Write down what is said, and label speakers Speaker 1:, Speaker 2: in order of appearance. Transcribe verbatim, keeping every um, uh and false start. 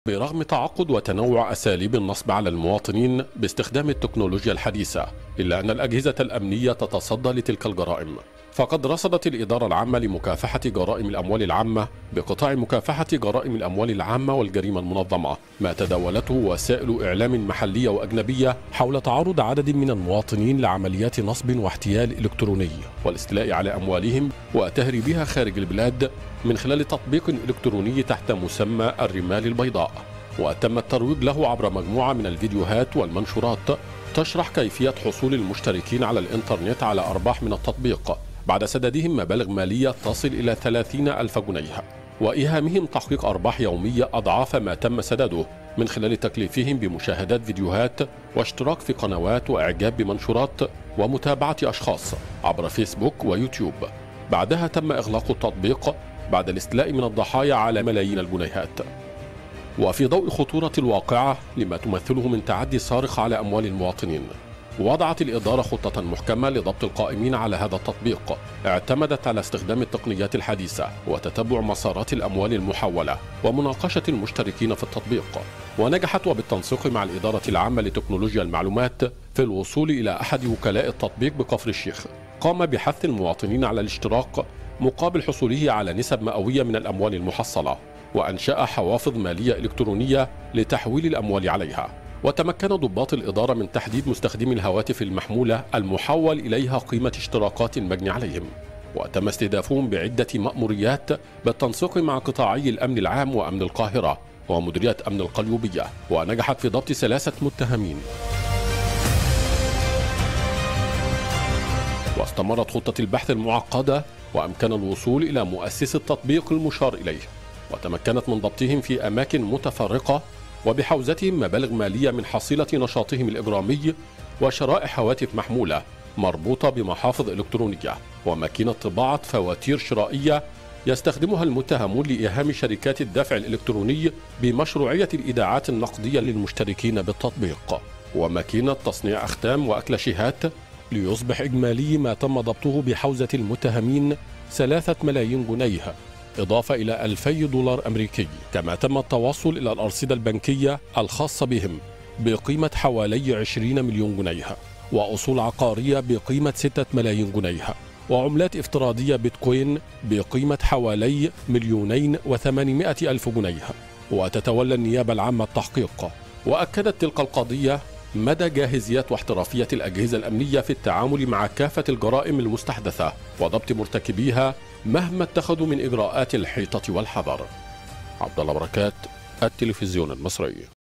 Speaker 1: برغم تعقد وتنوع أساليب النصب على المواطنين باستخدام التكنولوجيا الحديثة، إلا أن الأجهزة الأمنية تتصدى لتلك الجرائم. فقد رصدت الإدارة العامة لمكافحة جرائم الأموال العامة بقطاع مكافحة جرائم الأموال العامة والجريمة المنظمة ما تداولته وسائل إعلام محلية وأجنبية حول تعرض عدد من المواطنين لعمليات نصب واحتيال إلكتروني والاستيلاء على أموالهم وتهريبها خارج البلاد من خلال تطبيق إلكتروني تحت مسمى الرمال البيضاء. وتم الترويج له عبر مجموعة من الفيديوهات والمنشورات تشرح كيفية حصول المشتركين على الإنترنت على أرباح من التطبيق بعد سدادهم مبالغ مالية تصل إلى ثلاثين ألف جنيه، وإيهامهم تحقيق أرباح يومية أضعاف ما تم سداده من خلال تكليفهم بمشاهدات فيديوهات واشتراك في قنوات وإعجاب بمنشورات ومتابعة أشخاص عبر فيسبوك ويوتيوب. بعدها تم إغلاق التطبيق بعد الاستيلاء من الضحايا على ملايين الجنيهات. وفي ضوء خطورة الواقعة لما تمثله من تعدي صارخ على أموال المواطنين، وضعت الإدارة خطة محكمة لضبط القائمين على هذا التطبيق اعتمدت على استخدام التقنيات الحديثة وتتبع مسارات الأموال المحولة ومناقشة المشتركين في التطبيق. ونجحت وبالتنسيق مع الإدارة العامة لتكنولوجيا المعلومات في الوصول إلى أحد وكلاء التطبيق بكفر الشيخ قام بحث المواطنين على الاشتراك مقابل حصوله على نسب مئوية من الأموال المحصلة، وأنشأ حوافظ مالية إلكترونية لتحويل الأموال عليها. وتمكن ضباط الإدارة من تحديد مستخدمي الهواتف المحمولة المحول إليها قيمة اشتراكات المجني عليهم، وتم استهدافهم بعدة مأموريات بالتنسيق مع قطاعي الأمن العام وأمن القاهرة ومديرية أمن القليوبية، ونجحت في ضبط ثلاثة متهمين. واستمرت خطة البحث المعقدة وأمكن الوصول إلى مؤسس التطبيق المشار إليه، وتمكنت من ضبطهم في أماكن متفرقة وبحوزتهم مبالغ مالية من حصيلة نشاطهم الإجرامي وشرائح هواتف محمولة مربوطة بمحافظ إلكترونية وماكينة طباعة فواتير شرائية يستخدمها المتهمون لإيهام شركات الدفع الإلكتروني بمشروعية الإيداعات النقدية للمشتركين بالتطبيق، وماكينة تصنيع أختام وأكلاشيهات، ليصبح إجمالي ما تم ضبطه بحوزة المتهمين ثلاثة ملايين جنيه إضافة إلى ألفي دولار أمريكي. كما تم التوصل إلى الأرصدة البنكية الخاصة بهم بقيمة حوالي عشرين مليون جنيه، وأصول عقارية بقيمة ستة ملايين جنيه، وعملات افتراضية بيتكوين بقيمة حوالي مليونين وثمانمائة ألف جنيه. وتتولى النيابة العامة التحقيق. وأكدت تلك القضية مدى جاهزية واحترافية الأجهزة الأمنية في التعامل مع كافة الجرائم المستحدثة وضبط مرتكبيها مهما اتخذوا من إجراءات الحيطة والحذر. عبد الله بركات، التلفزيون المصري.